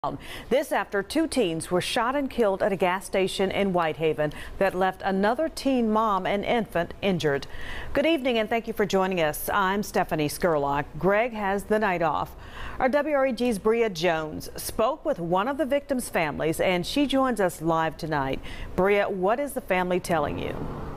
This after two teens were shot and killed at a gas station in Whitehaven that left another teen mom and infant injured. Good evening and thank you for joining us. I'm Stephanie Skurlock. Greg has the night off. Our WREG's Bria Jones spoke with one of the victims' families and she joins us live tonight. Bria, what is the family telling you?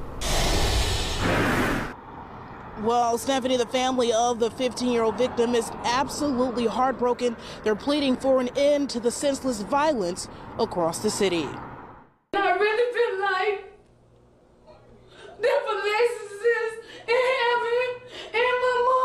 Well, Stephanie, the family of the 15-year-old victim is absolutely heartbroken. They're pleading for an end to the senseless violence across the city. I really feel like there were relationships in heaven and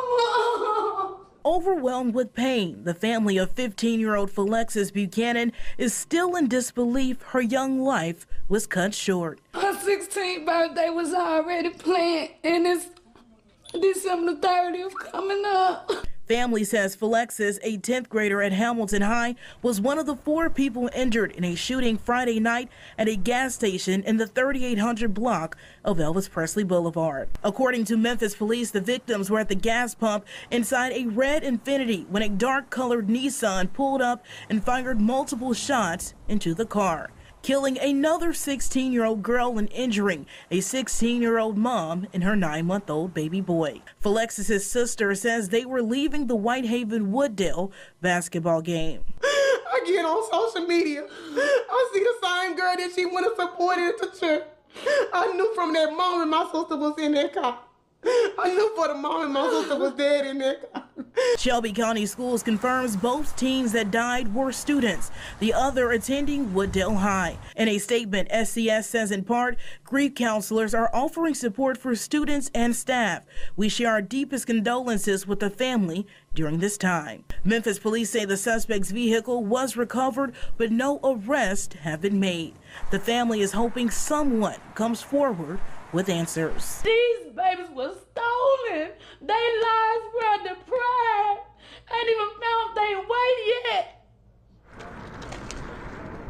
my mama. Overwhelmed with pain, the family of 15-year-old Felexis Buchanan is still in disbelief her young life was cut short. Her 16th birthday was already planned, and it's December 30th coming up. Family says Felexis, a 10th grader at Hamilton High, was one of the 4 people injured in a shooting Friday night at a gas station in the 3800 block of Elvis Presley Boulevard. According to Memphis police, the victims were at the gas pump inside a red Infiniti when a dark-colored Nissan pulled up and fired multiple shots into the car, killing another 16-year-old girl and injuring a 16-year-old mom and her 9-month-old baby boy. Felexis' sister says they were leaving the Whitehaven Wooddale basketball game. I get on social media. I see the same girl that she went and supported at the church. I knew from that moment my sister was in that car. I knew for the moment my sister was dead in that car. Shelby County Schools confirms both teens that died were students, the other attending Wooddale High. In a statement, SCS says in part, grief counselors are offering support for students and staff. We share our deepest condolences with the family during this time. Memphis police say the suspect's vehicle was recovered, but no arrests have been made. The family is hoping someone comes forward with answers. These babies were stolen. Their lives were deprived. Ain't even found their way yet.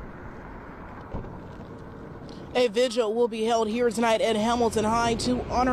A vigil will be held here tonight at Hamilton High to honor